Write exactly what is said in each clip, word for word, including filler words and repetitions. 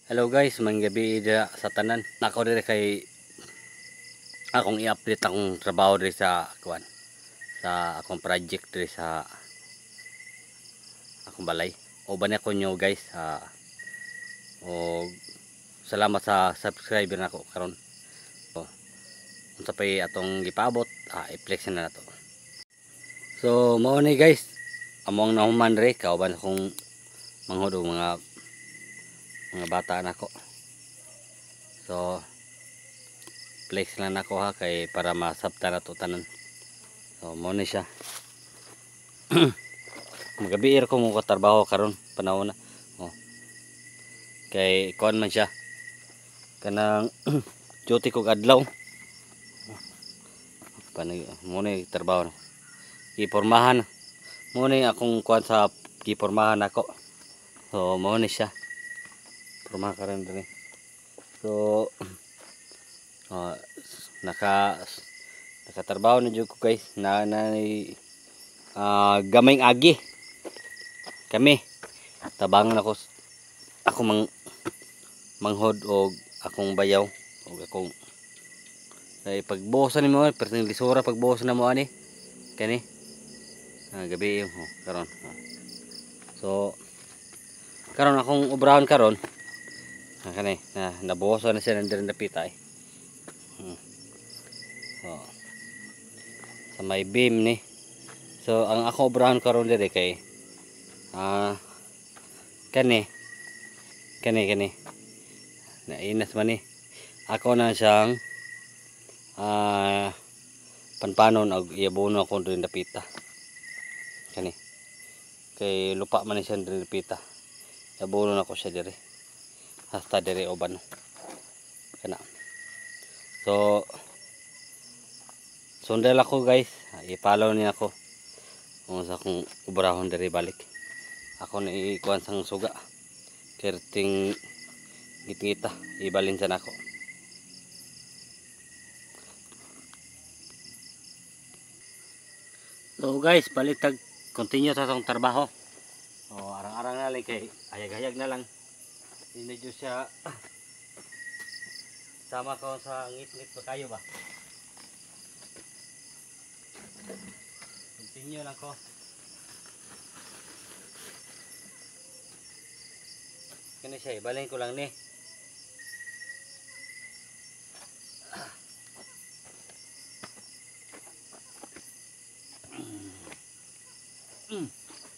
Hello guys, may gabi dira sa tanan. Nako dire kay akong i-update akong trabaho dire sa kuan. Sa akong project dire sa akong balay. Uban ako nyo guys. Uh, o salamat sa subscriber nako karon. So, unsa pay atong gipaabot, ah, i-flex na nato. So mao ni guys, among nahuman dire kauban akong manghud og mga mga bata nako. So flex lang nako ha kay para masabta na to tanan. So mo ni siya. Magabiir ko mo trabaho karon panahon na. Oh. Kay kuan man siya. Kanang duty ko adlaw. Panay mo ni trabaho. Ipormahan. Mo ni akong kuan sa gipormahan ako. So mo ni siya. Porma karon diri. So uh, naka nakatrabaho na jud ko guys na na uh, gamay agi kami tabangan ako ako mang manghod og akong bayaw og akong ay pagbuhosan nimo perting lisura pagbuhosan namo ani kani ah, gabi oh, karon oh. So karon akong obrahon karon ah, kani na nabuhosan na siya nandiyan napita eh. Hmm. Oh. Sa may beam ni. So ang ako obrahan karon dire kay ah kani kani kani nainas man ni. Ako na siyang ah panpanon og iabono ako diri napita. Kani. Kay lupa man ni siya diri napita. Iabono na ko siya diri. Hasta diri uban. Kana. So sundal ako guys, i-follow niya ako kung sa akong ubrahon diri balik. Ako na ikuan sang suga kerting gitngita ibalin sa nako. So guys, balitag continue sa tong trabaho. So arang-arang na lang kay ayag-ayag na lang. Hindi jud siya sama ko sa ngit-ngit pa kayo ba. Continue lang ko. Kani siya, ibalin ko lang ni. Mm.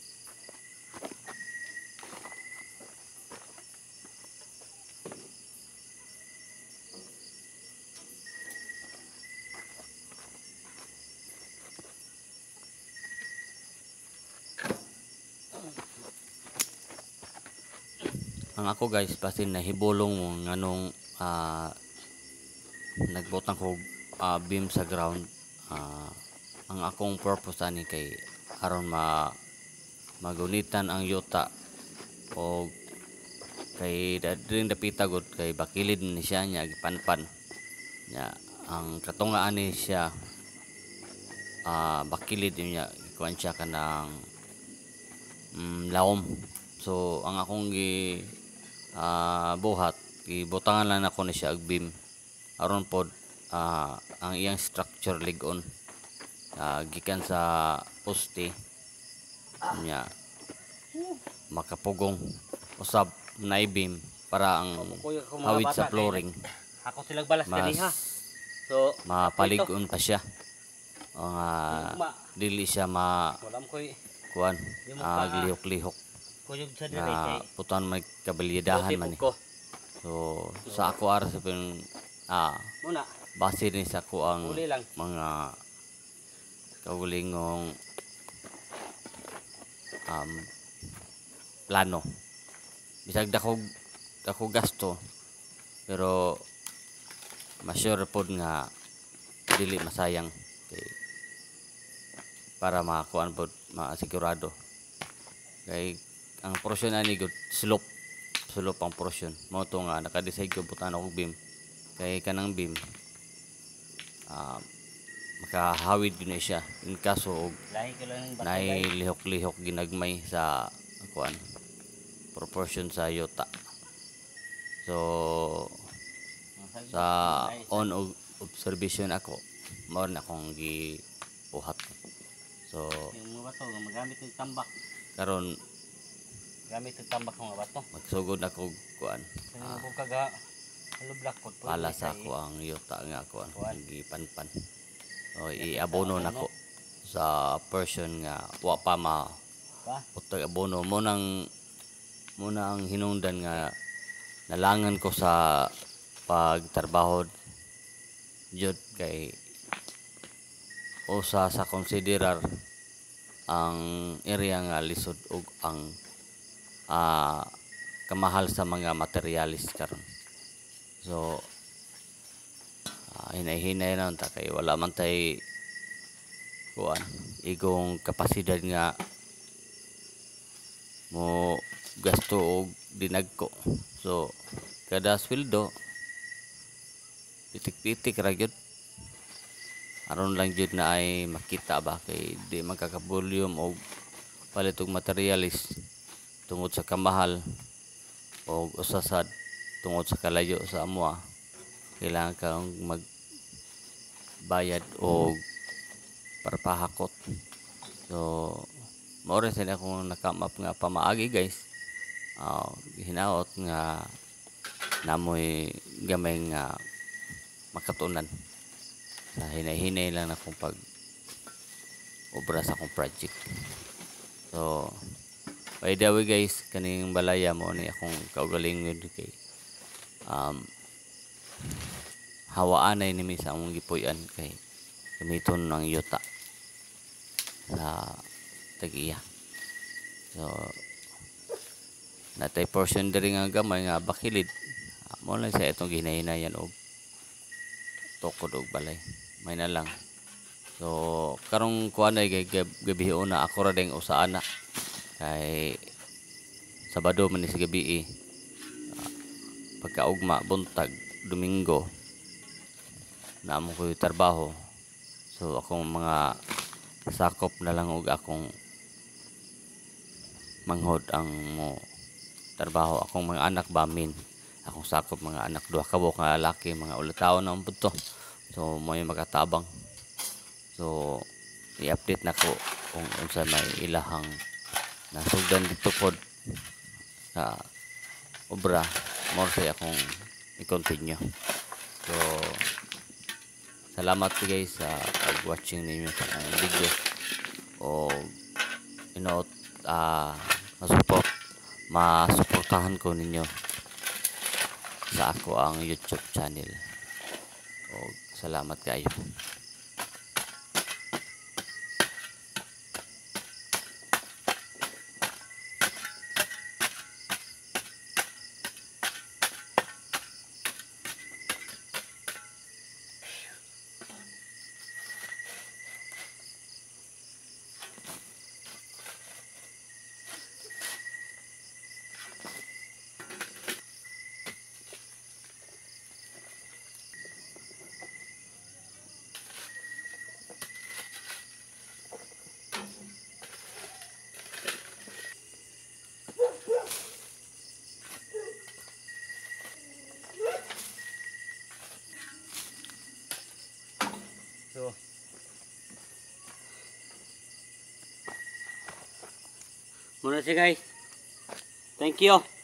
Ang ako guys basin nahibulong mo nganong uh, nagbotang ko uh, beam sa ground. Uh, ang akong purpose ani kay aron ma magunitan ang yuta o kay dadring dapita gud kay bakilid ni siya nya gipanpan nya ang katungaan ni siya uh, bakilid niya ikuan siya kanang mm, laom. So ang akong gi uh, buhat ibutangan lang ako ni siya og beam aron pod uh, ang iyang structure ligon uh, gikan sa poste nya makapugong usab na i-beam para ang hawid sa flooring ako silang balas kaniha. So mapaligon pa siya ang uh, dili siya ma kuan uh, lihok-lihok na putan may kabalyadahan man eh. So sa ako ara sa pin ah base ni sa ko ang mga kaulingong um, plano bisag dako dako gasto pero ma-sure pod nga dili masayang kay para makuan pod maasigurado kay ang portion ani good slope slope ang portion mo to nga naka-decide ko butan og beam kay kanang beam ah uh, makahawid yun siya in kaso og nay lihok-lihok ginagmay sa kuan proportion sa yuta. So sa on og observation ako, mao na akong gibuhat. So Yung mga bato nga magamit ng tambak. karon Gamit ng tambak ng mga bato. magsugod ako kuan. Kaya Ah, mo kaga lublak pod. pala sa ako ang yuta nga kuan Kuan. gipanpan. O iabono nako sa person nga wa pa ma Pa. utag abono mo nang mo na ang hinungdan nga nalangan ko sa pagtrabaho jud kay usa sa konsiderar ang area nga lisod ug ang ah, kamahal sa mga materialis karon. So ah, hinay-hinay na ta kay wala man tay kuan igong kapasidad nga mo gasto og dinagko. So kada sweldo pitik-pitik ra gyud aron lang jud na ay makita ba kay di magkakabolyum og palit og materialis tungod sa kamahal o usasad tungod sa kalayo sa amoa. Kailangan kang magbayad og parpahakot. So mao rin sila akong nakamap nga pamaagi guys. Uh, hinaot nga namoy gamay nga makatunan sa hinay-hinay lang akong pag obra sa akong project. So by the way guys, kaning balaya mo ni akong kaugalingon kay um hawaan ay nimi sa among gipuy-an kay gamiton ang yuta sa tag-iya. So natay portion diri nga gamay nga bakilid. Mo lang sa itong ginahinayan og tukod og balay. May na lang. So karong kuan ay gabi una ako ra ding usa ana kay Sabado man ni sa gabi eh. Uh, pagkaugma buntag Domingo na amo ko trabaho. So akong mga sakop na lang og akong manghod ang mo trabaho. Akong mga anak bamin akong sakop mga anak duha ka buok nga lalaki mga ulataon na umpod to. So mo yung makatabang. So i-update na ko kung unsa may ilahang nasugdan dito pod sa obra more say akong i-continue. So salamat guys sa pag-watching ninyo sa akong video o you know uh, masupport masuportahan ko ninyo sa ako ang YouTube channel. O salamat kayo. So muna siya guys. Thank you.